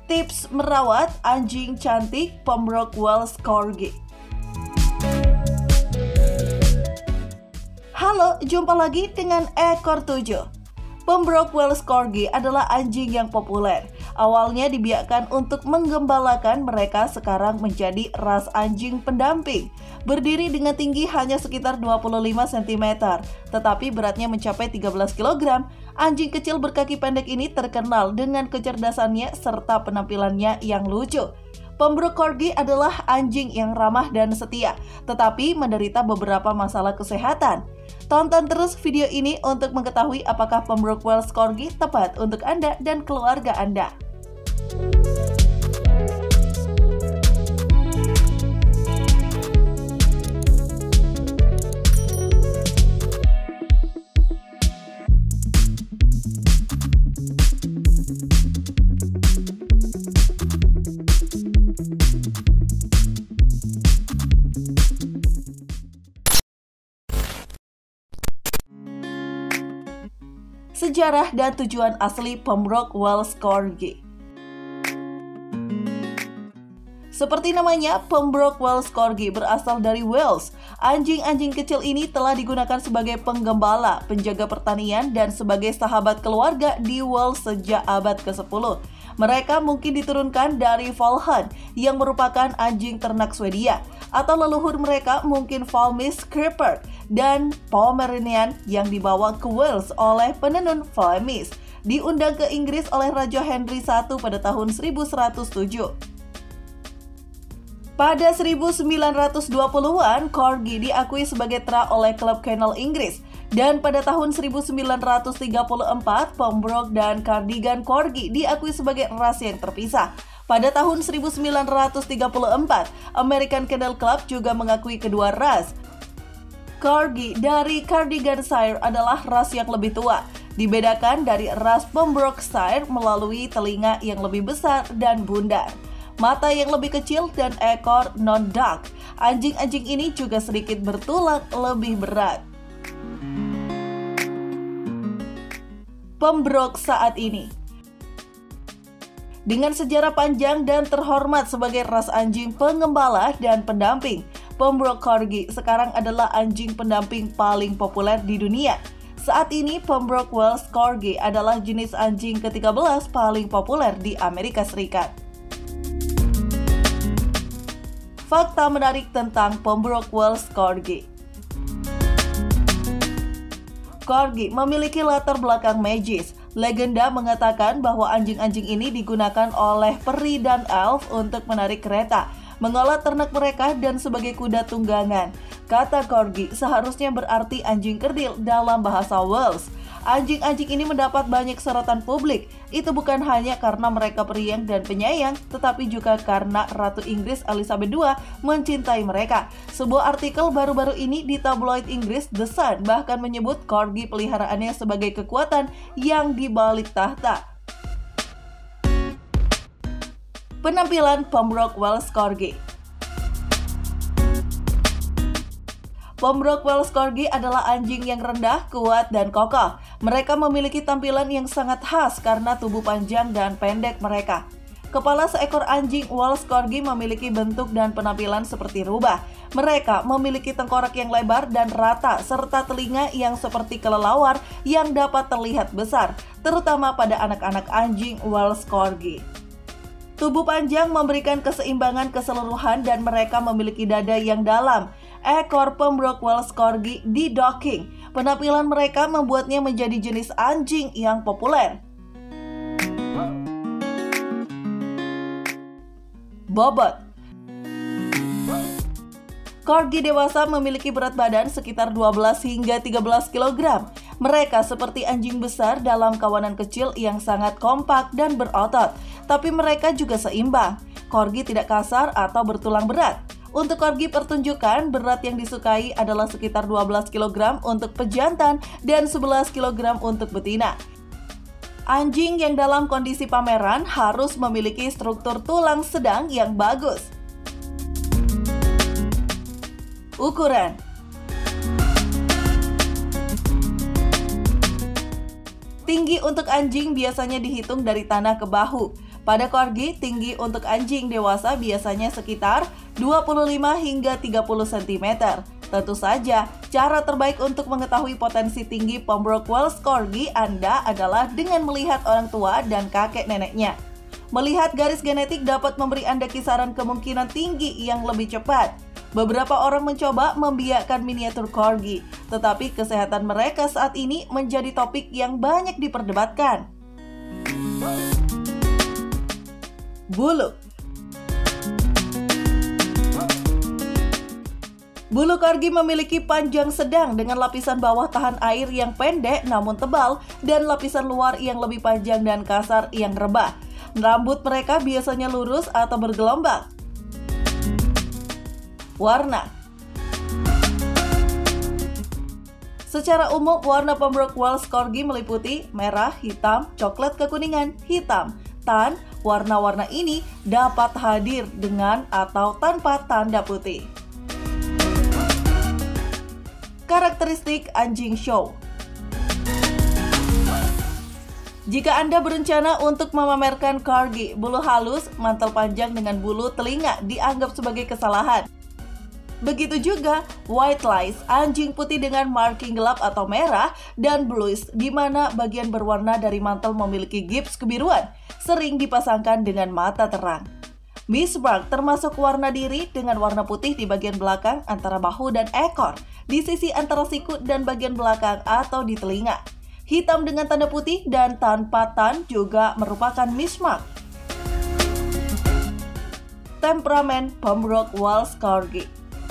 Tips merawat anjing cantik Pembroke Welsh Corgi. Halo, jumpa lagi dengan Ekor 7. Pembroke Welsh Corgi adalah anjing yang populer. Awalnya dibiarkan untuk menggembalakan, mereka sekarang menjadi ras anjing pendamping. Berdiri dengan tinggi hanya sekitar 25 cm, tetapi beratnya mencapai 13 kg. Anjing kecil berkaki pendek ini terkenal dengan kecerdasannya serta penampilannya yang lucu. Pembroke Corgi adalah anjing yang ramah dan setia, tetapi menderita beberapa masalah kesehatan. Tonton terus video ini untuk mengetahui apakah Pembroke Welsh Corgi tepat untuk Anda dan keluarga Anda. Sejarah dan tujuan asli Pembroke Welsh Corgi. Seperti namanya, Pembroke Welsh Corgi berasal dari Wales. Anjing-anjing kecil ini telah digunakan sebagai penggembala, penjaga pertanian, dan sebagai sahabat keluarga di Wales sejak abad ke-10. Mereka mungkin diturunkan dari Falkland yang merupakan anjing ternak Swedia, atau leluhur mereka mungkin Flemish Shepherd dan Pomeranian yang dibawa ke Wales oleh penenun Flemish, diundang ke Inggris oleh Raja Henry I pada tahun 1107. Pada 1920-an, Corgi diakui sebagai tra oleh klub kennel Inggris, dan pada tahun 1934, Pembroke dan Cardigan Corgi diakui sebagai ras yang terpisah. Pada tahun 1934, American Kennel Club juga mengakui kedua ras. Corgi dari Cardiganshire adalah ras yang lebih tua, dibedakan dari ras Pembrokeshire melalui telinga yang lebih besar dan bundar, mata yang lebih kecil, dan ekor non-dark. Anjing-anjing ini juga sedikit bertulang lebih berat. Pembroke saat ini dengan sejarah panjang dan terhormat sebagai ras anjing pengembala dan pendamping, Pembroke Corgi sekarang adalah anjing pendamping paling populer di dunia. Saat ini, Pembroke Welsh Corgi adalah jenis anjing ke-13 paling populer di Amerika Serikat. Fakta menarik tentang Pembroke Welsh Corgi. Corgi memiliki latar belakang magis. Legenda mengatakan bahwa anjing-anjing ini digunakan oleh peri dan elf untuk menarik kereta, mengolah ternak mereka, dan sebagai kuda tunggangan. Kata Corgi seharusnya berarti anjing kerdil dalam bahasa Wales. Anjing-anjing ini mendapat banyak sorotan publik. Itu bukan hanya karena mereka periang dan penyayang, tetapi juga karena Ratu Inggris Elizabeth II mencintai mereka. Sebuah artikel baru-baru ini di tabloid Inggris The Sun bahkan menyebut Corgi peliharaannya sebagai kekuatan yang dibalik tahta. Penampilan Pembroke Welsh Corgi. Pembroke Welsh Corgi adalah anjing yang rendah, kuat, dan kokoh. Mereka memiliki tampilan yang sangat khas karena tubuh panjang dan pendek mereka. Kepala seekor anjing Welsh Corgi memiliki bentuk dan penampilan seperti rubah. Mereka memiliki tengkorak yang lebar dan rata, serta telinga yang seperti kelelawar yang dapat terlihat besar, terutama pada anak-anak anjing Welsh Corgi. Tubuh panjang memberikan keseimbangan keseluruhan dan mereka memiliki dada yang dalam. Ekor Pembroke Welsh Corgi di-docking. Penampilan mereka membuatnya menjadi jenis anjing yang populer. Bobot. Corgi dewasa memiliki berat badan sekitar 12 hingga 13 kg. Mereka seperti anjing besar dalam kawanan kecil yang sangat kompak dan berotot, tapi mereka juga seimbang. Corgi tidak kasar atau bertulang berat. Untuk Corgi pertunjukan, berat yang disukai adalah sekitar 12 kg untuk pejantan dan 11 kg untuk betina. Anjing yang dalam kondisi pameran harus memiliki struktur tulang sedang yang bagus. Ukuran. Tinggi Tinggi untuk anjing biasanya dihitung dari tanah ke bahu. Pada Corgi, tinggi untuk anjing dewasa biasanya sekitar 25 hingga 30 cm. Tentu saja, cara terbaik untuk mengetahui potensi tinggi Pembroke Welsh Corgi Anda adalah dengan melihat orang tua dan kakek neneknya. Melihat garis genetik dapat memberi Anda kisaran kemungkinan tinggi yang lebih cepat. Beberapa orang mencoba membiakkan miniatur Corgi, tetapi kesehatan mereka saat ini menjadi topik yang banyak diperdebatkan. Bulu. Bulu Corgi memiliki panjang sedang dengan lapisan bawah tahan air yang pendek namun tebal dan lapisan luar yang lebih panjang dan kasar yang rebah. Rambut mereka biasanya lurus atau bergelombang. Warna. Secara umum, warna Pembroke Welsh Corgi meliputi merah, hitam, coklat kekuningan, hitam, tan. Warna-warna ini dapat hadir dengan atau tanpa tanda putih. Karakteristik anjing show. Jika Anda berencana untuk memamerkan Corgi bulu halus, mantel panjang dengan bulu telinga dianggap sebagai kesalahan. Begitu juga white lice, anjing putih dengan marking gelap atau merah, dan bluish, di mana bagian berwarna dari mantel memiliki gips kebiruan, sering dipasangkan dengan mata terang. Mistmark termasuk warna diri dengan warna putih di bagian belakang antara bahu dan ekor, di sisi antara siku dan bagian belakang atau di telinga. Hitam dengan tanda putih dan tanpa tan juga merupakan Mistmark. Temperamen Pembroke Welsh Corgi.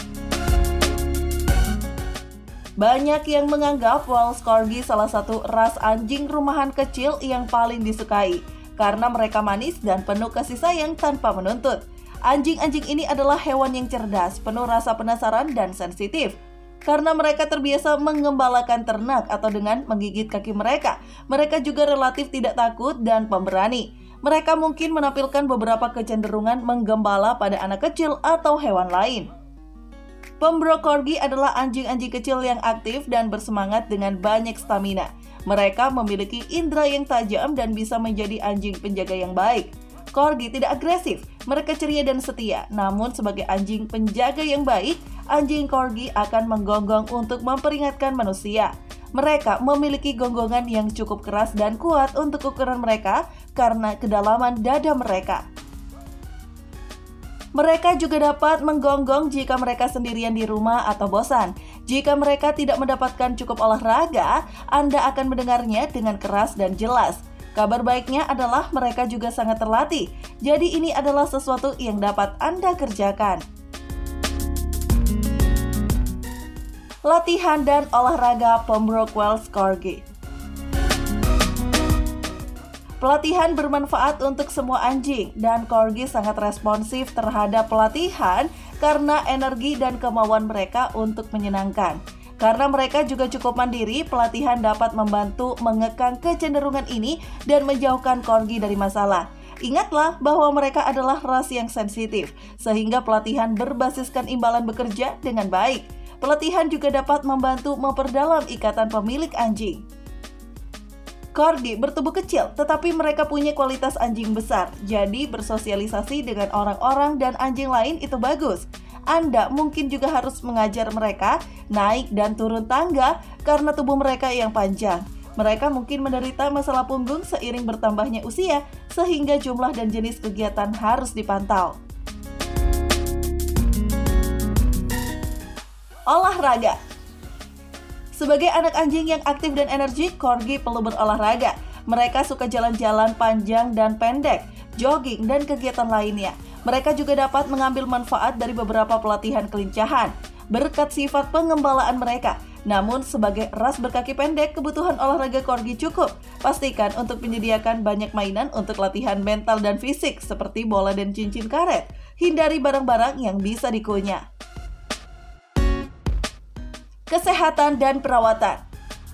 Banyak yang menganggap Welsh Corgi salah satu ras anjing rumahan kecil yang paling disukai karena mereka manis dan penuh kasih sayang tanpa menuntut. Anjing-anjing ini adalah hewan yang cerdas, penuh rasa penasaran dan sensitif. Karena mereka terbiasa mengembalakan ternak atau dengan menggigit kaki mereka, mereka juga relatif tidak takut dan pemberani. Mereka mungkin menampilkan beberapa kecenderungan menggembala pada anak kecil atau hewan lain. Pembroke Corgi adalah anjing-anjing kecil yang aktif dan bersemangat dengan banyak stamina. Mereka memiliki indera yang tajam dan bisa menjadi anjing penjaga yang baik. Corgi tidak agresif, mereka ceria dan setia. Namun sebagai anjing penjaga yang baik, anjing Corgi akan menggonggong untuk memperingatkan manusia. Mereka memiliki gonggongan yang cukup keras dan kuat untuk ukuran mereka karena kedalaman dada mereka. Mereka juga dapat menggonggong jika mereka sendirian di rumah atau bosan. Jika mereka tidak mendapatkan cukup olahraga, Anda akan mendengarnya dengan keras dan jelas. Kabar baiknya adalah mereka juga sangat terlatih, jadi ini adalah sesuatu yang dapat Anda kerjakan. Latihan dan olahraga Pembroke Welsh Corgi. Pelatihan bermanfaat untuk semua anjing, dan Corgi sangat responsif terhadap pelatihan karena energi dan kemauan mereka untuk menyenangkan. Karena mereka juga cukup mandiri, pelatihan dapat membantu mengekang kecenderungan ini dan menjauhkan Corgi dari masalah. Ingatlah bahwa mereka adalah ras yang sensitif, sehingga pelatihan berbasiskan imbalan bekerja dengan baik. Pelatihan juga dapat membantu memperdalam ikatan pemilik anjing. Corgi bertubuh kecil, tetapi mereka punya kualitas anjing besar, jadi bersosialisasi dengan orang-orang dan anjing lain itu bagus. Anda mungkin juga harus mengajar mereka naik dan turun tangga karena tubuh mereka yang panjang. Mereka mungkin menderita masalah punggung seiring bertambahnya usia, sehingga jumlah dan jenis kegiatan harus dipantau. Olahraga. Sebagai anak anjing yang aktif dan energik, Corgi perlu berolahraga. Mereka suka jalan-jalan panjang dan pendek, jogging, dan kegiatan lainnya. Mereka juga dapat mengambil manfaat dari beberapa pelatihan kelincahan berkat sifat pengembalaan mereka. Namun, sebagai ras berkaki pendek, kebutuhan olahraga Corgi cukup. Pastikan untuk menyediakan banyak mainan untuk latihan mental dan fisik, seperti bola dan cincin karet. Hindari barang-barang yang bisa dikunyah. Kesehatan dan perawatan.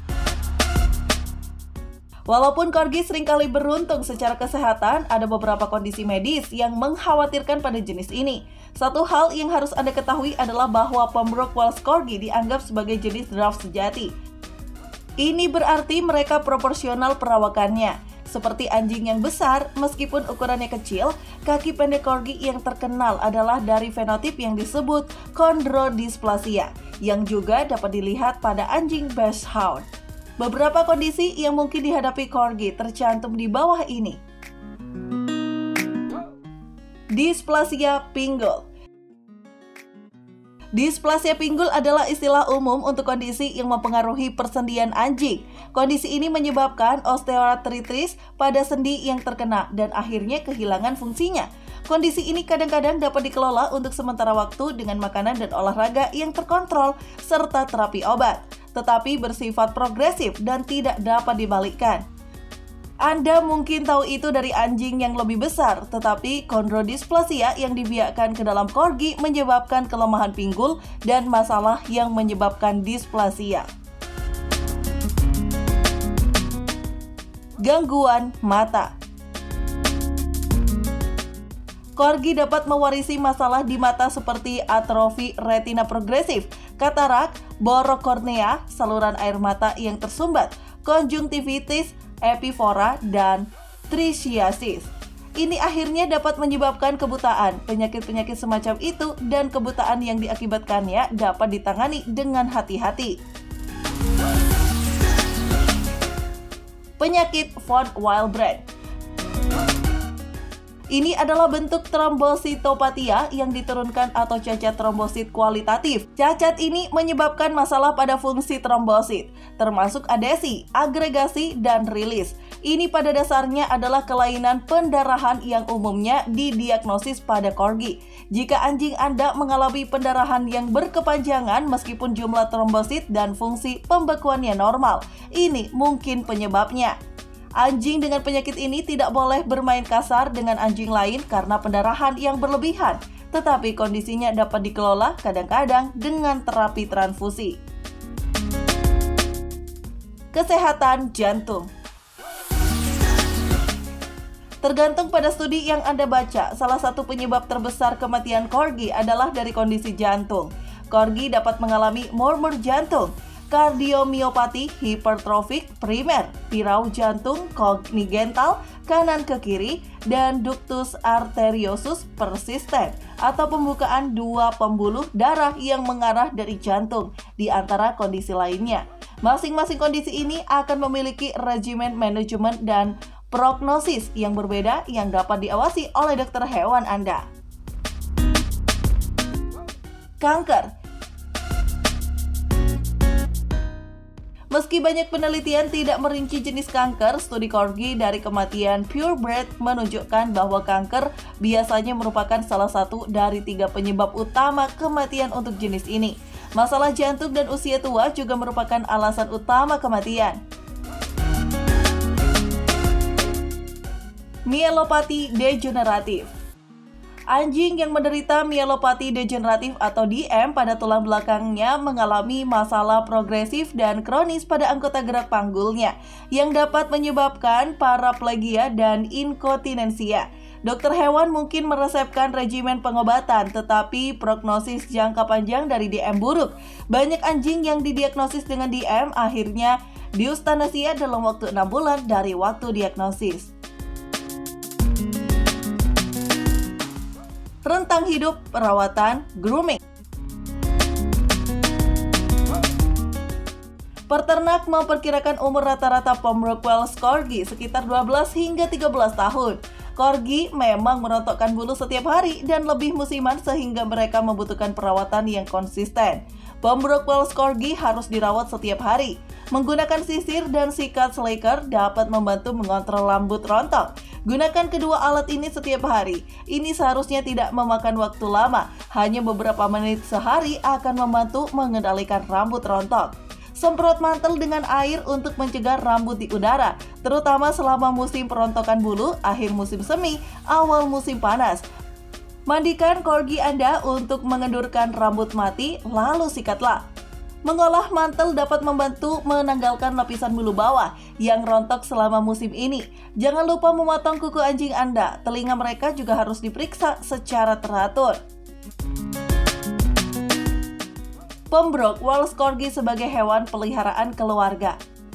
Walaupun Corgi seringkali beruntung secara kesehatan, ada beberapa kondisi medis yang mengkhawatirkan pada jenis ini. Satu hal yang harus Anda ketahui adalah bahwa Pembroke Welsh Corgi dianggap sebagai jenis draft sejati. Ini berarti mereka proporsional perawakannya. Seperti anjing yang besar, meskipun ukurannya kecil, kaki pendek Corgi yang terkenal adalah dari fenotip yang disebut chondrodysplasia, yang juga dapat dilihat pada anjing Basset Hound. Beberapa kondisi yang mungkin dihadapi Corgi tercantum di bawah ini. Displasia pinggul. Displasia pinggul adalah istilah umum untuk kondisi yang mempengaruhi persendian anjing. Kondisi ini menyebabkan osteoartritis pada sendi yang terkena dan akhirnya kehilangan fungsinya. Kondisi ini kadang-kadang dapat dikelola untuk sementara waktu dengan makanan dan olahraga yang terkontrol serta terapi obat, tetapi bersifat progresif dan tidak dapat dibalikkan. Anda mungkin tahu itu dari anjing yang lebih besar, tetapi chondrodysplasia yang dibiakkan ke dalam Corgi menyebabkan kelemahan pinggul dan masalah yang menyebabkan displasia. Gangguan mata. Corgi dapat mewarisi masalah di mata seperti atrofi retina progresif, katarak, borok kornea, saluran air mata yang tersumbat, konjungtivitis, epifora, dan trisiasis. Ini akhirnya dapat menyebabkan kebutaan. Penyakit-penyakit semacam itu dan kebutaan yang diakibatkannya dapat ditangani dengan hati-hati. Penyakit von Willebrand. Ini adalah bentuk trombositopatia yang diturunkan atau cacat trombosit kualitatif. Cacat ini menyebabkan masalah pada fungsi trombosit, termasuk adesi, agregasi, dan rilis. Ini pada dasarnya adalah kelainan pendarahan yang umumnya didiagnosis pada Corgi. Jika anjing Anda mengalami pendarahan yang berkepanjangan meskipun jumlah trombosit dan fungsi pembekuannya normal, ini mungkin penyebabnya. Anjing dengan penyakit ini tidak boleh bermain kasar dengan anjing lain karena pendarahan yang berlebihan, tetapi kondisinya dapat dikelola kadang-kadang dengan terapi transfusi. Kesehatan jantung. Tergantung pada studi yang Anda baca, salah satu penyebab terbesar kematian Corgi adalah dari kondisi jantung. Corgi dapat mengalami murmur jantung, kardiomiopati hipertrofik primer, pirau jantung kongenital kanan ke kiri, dan ductus arteriosus persisten atau pembukaan dua pembuluh darah yang mengarah dari jantung, di antara kondisi lainnya. Masing-masing kondisi ini akan memiliki regimen manajemen dan prognosis yang berbeda yang dapat diawasi oleh dokter hewan Anda. Kanker. Meski banyak penelitian tidak merinci jenis kanker, studi Corgi dari kematian purebred menunjukkan bahwa kanker biasanya merupakan salah satu dari 3 penyebab utama kematian untuk jenis ini. Masalah jantung dan usia tua juga merupakan alasan utama kematian. Mielopati degeneratif. Anjing yang menderita mielopati degeneratif atau DM pada tulang belakangnya mengalami masalah progresif dan kronis pada anggota gerak panggulnya yang dapat menyebabkan paraplegia dan inkontinensia. Dokter hewan mungkin meresepkan regimen pengobatan, tetapi prognosis jangka panjang dari DM buruk. Banyak anjing yang didiagnosis dengan DM akhirnya diustanasia dalam waktu 6 bulan dari waktu diagnosis. Rentang hidup, perawatan, grooming. Peternak memperkirakan umur rata-rata Pembroke Welsh Corgi sekitar 12 hingga 13 tahun. Corgi memang merontokkan bulu setiap hari dan lebih musiman sehingga mereka membutuhkan perawatan yang konsisten. Pembroke Welsh Corgi harus dirawat setiap hari. Menggunakan sisir dan sikat slacker dapat membantu mengontrol rambut rontok. Gunakan kedua alat ini setiap hari. Ini seharusnya tidak memakan waktu lama. Hanya beberapa menit sehari akan membantu mengendalikan rambut rontok. Semprot mantel dengan air untuk mencegah rambut di udara, terutama selama musim perontokan bulu, akhir musim semi, awal musim panas. Mandikan Corgi Anda untuk mengendurkan rambut mati, lalu sikatlah. Mengolah mantel dapat membantu menanggalkan lapisan bulu bawah yang rontok selama musim ini. Jangan lupa memotong kuku anjing Anda. Telinga mereka juga harus diperiksa secara teratur. Pembroke Welsh Corgi sebagai hewan peliharaan keluarga.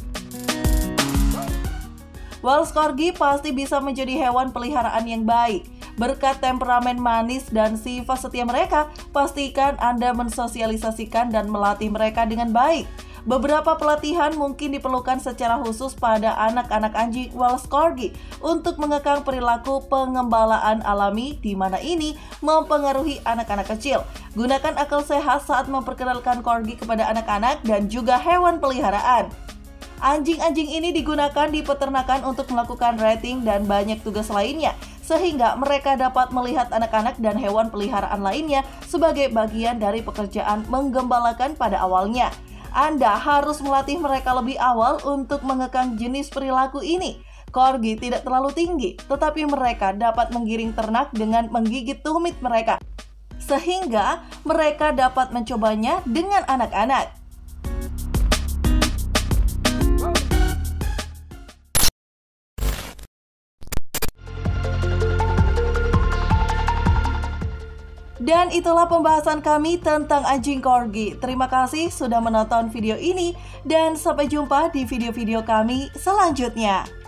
Welsh Corgi pasti bisa menjadi hewan peliharaan yang baik. Berkat temperamen manis dan sifat setia mereka, pastikan Anda mensosialisasikan dan melatih mereka dengan baik. Beberapa pelatihan mungkin diperlukan secara khusus pada anak-anak anjing Welsh Corgi untuk mengekang perilaku pengembalaan alami di mana ini mempengaruhi anak-anak kecil. Gunakan akal sehat saat memperkenalkan Corgi kepada anak-anak dan juga hewan peliharaan. Anjing-anjing ini digunakan di peternakan untuk melakukan rating dan banyak tugas lainnya, sehingga mereka dapat melihat anak-anak dan hewan peliharaan lainnya sebagai bagian dari pekerjaan menggembalakan pada awalnya. Anda harus melatih mereka lebih awal untuk mengekang jenis perilaku ini. Corgi tidak terlalu tinggi, tetapi mereka dapat menggiring ternak dengan menggigit tumit mereka, sehingga mereka dapat mencobanya dengan anak-anak. Dan itulah pembahasan kami tentang anjing Corgi. Terima kasih sudah menonton video ini dan sampai jumpa di video-video kami selanjutnya.